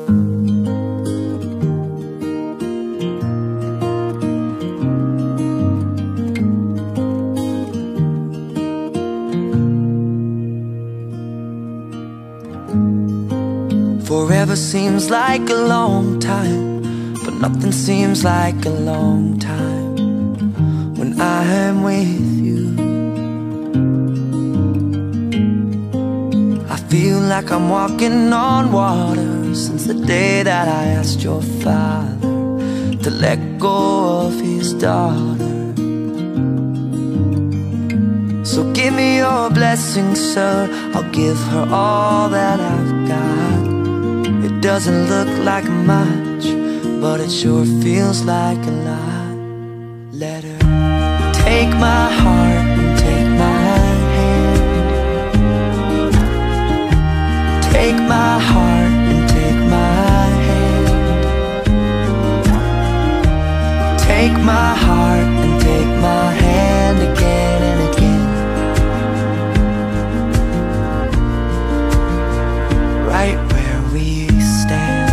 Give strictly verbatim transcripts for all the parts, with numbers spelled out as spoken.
Forever seems like a long time, but nothing seems like a long time when I am with you. I feel like I'm walking on water since the day that I asked your father to let go of his daughter. So give me your blessing, sir, I'll give her all that I've got. It doesn't look like much, but it sure feels like a lot. Let her take my heart and take my hand. Take my heart and take my hand. Take my heart and take my hand again and again. Right where we stand.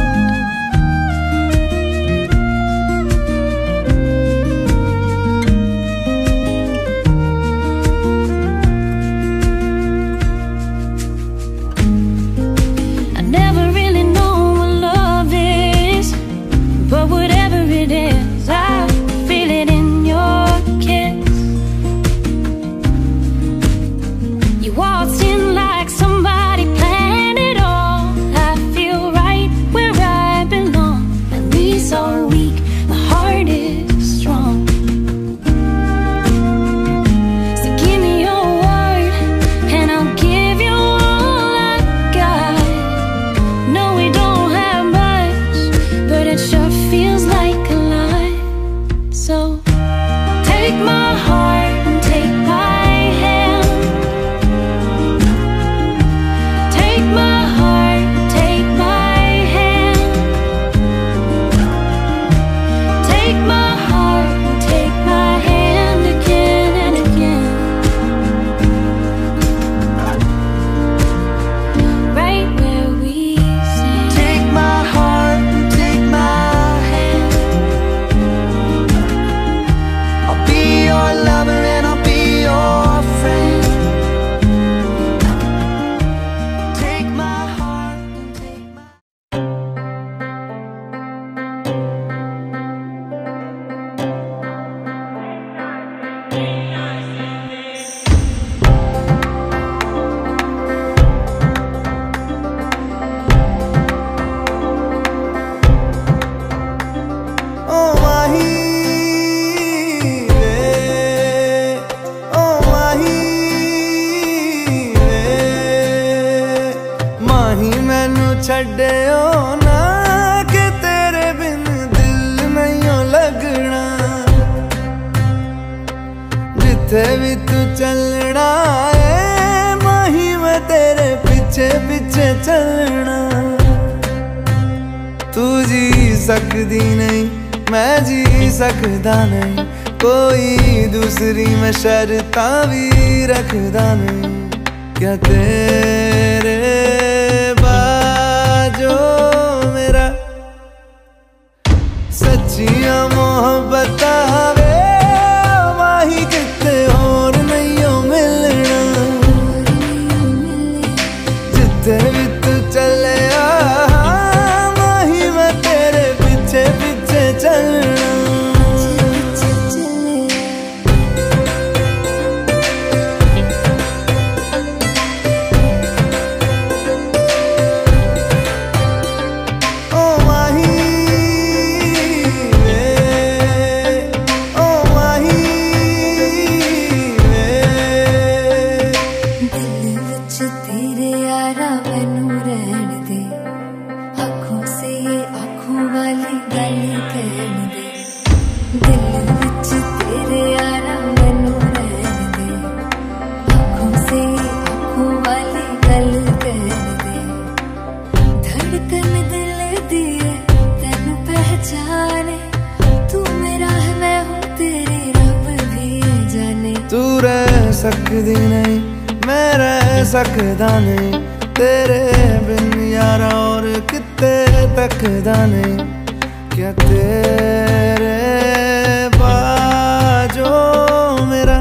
I never really know what love is, but whatever it is, I feel it in your kiss. You waltzed in like somebody planned it all. I feel right where I belong. My knees are weak, my heart is strong. So give me your word and I'll give you all I got. No, we don't have much, but it sure feels like a lot. So take my heart and take my hand. Take my heart, take my hand. Take my heart, take my hand again and again. Right where we stand. Take my heart and take my hand. I'll be your lover and I'll be your friend. Take my heart and take my Oh mahi ve, oh mahi ve, mahi mainu chhaddiyo na कि तेरे बिन दिल नहीं लगना. जिथे भी तू चलना है माही मैं तेरे पीछे पीछे चलना. तू जी सकदी नहीं मैं जी सकदा नहीं, कोई दूसरी मैं शर्तां भी रखदा नहीं. क्या तेरे बाजो मेरा सच्चियां मोहब्बत वे माही किते होर नहीं हो मिलना. जिथे भी तू चले माही मैं तेरे पीछे पीछे चलना. Oh mahi ve, oh mahi ve. दिल विच तेरे यारा मैनू रहन दे, आँखों से ये आँखों वाली गल कहन दे. दिल विच तेरे यारा मैनू रहन दे, आँखों से ये आँखों वाली गल कहन दे. धड़कन दिल दी है तैनू पहचाने, तू मेरा है मैं हूँ तेरी रब भी जाने. तू रह सकदी नहीं मैं रह सकदा नहीं, तेरे बिन यारा और कितना ते तकदा नहीं क्या तेरे बाजो मेरा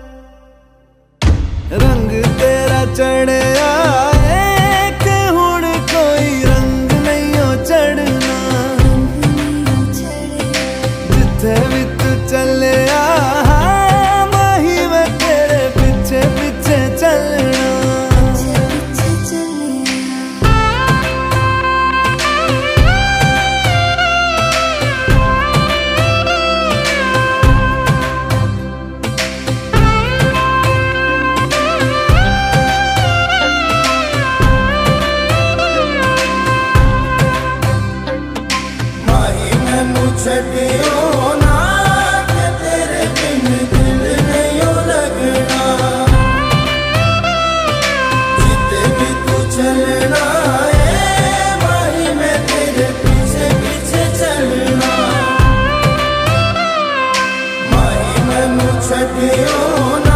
रंग तेरा चढ़िया कि हुण कोई रंग नहीं हो चढ़ना जिथे भी तू चलिया माही मैं तेरे पीछे पीछे चलना। छड़ियो ना कि तेरे बिन दिल नहीं लगना जिते भी तू चलना है माही मैं तेरे पीछे पीछे चलना माही मैनू छड़ियो ना।